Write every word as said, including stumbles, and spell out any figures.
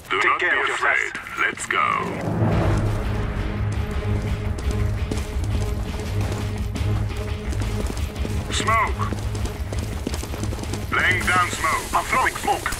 Do Take not care be of afraid. yourself. Let's go. Smoke. Laying down smoke. I'm throwing smoke.